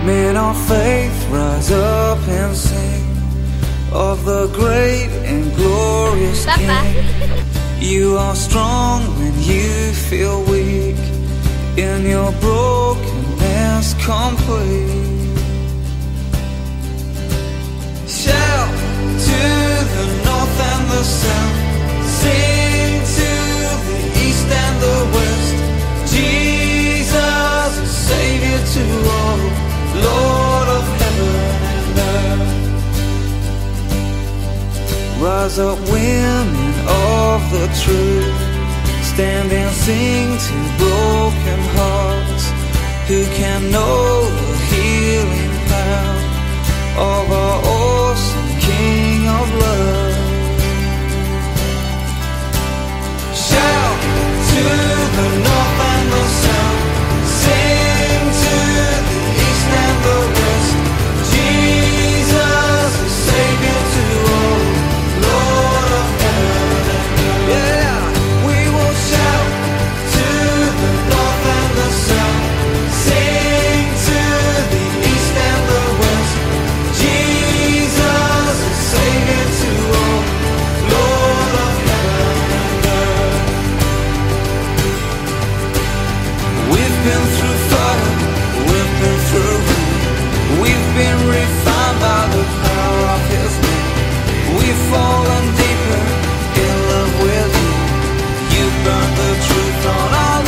Men of faith, rise up and sing of the great and glorious King. You are strong when you feel weak, in your brokenness complete. Shout to the north and the south, sing to the east and the west. Jesus is Savior to all, Lord of heaven and earth. Rise up, women of the truth, stand and sing to broken hearts, who can know the healing power of our awesome King of love. Shout to the north and the south, sing to the east and the west. Jesus is Savior to all, Lord of heaven and earth. Yeah, we will shout to the north and the south, sing to the east and the west. Jesus is Savior to all, Lord of heaven and earth. We've been through fire, we've been through rain, we've been refined by the power of His name. We've fallen deeper in love with You. You burned the truth on our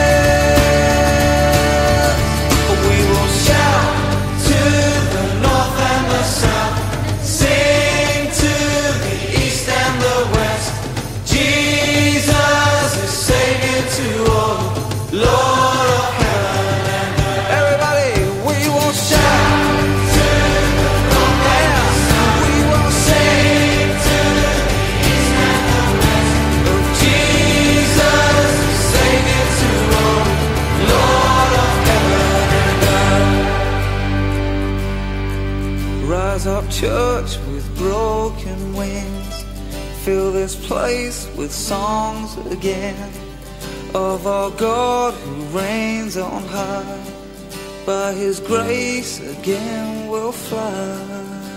lips. We will shout to the north and the south, sing to the east and the west. Jesus is Savior to all, Lord of heaven and earth. Everybody, we will shout to the north and the south. We will sing to the east and the west. Oh, Jesus is Savior to all, Lord of heaven and earth. Rise up, church, with broken wings. Fill this place with songs again of our God who reigns on high. By His grace again we'll fly.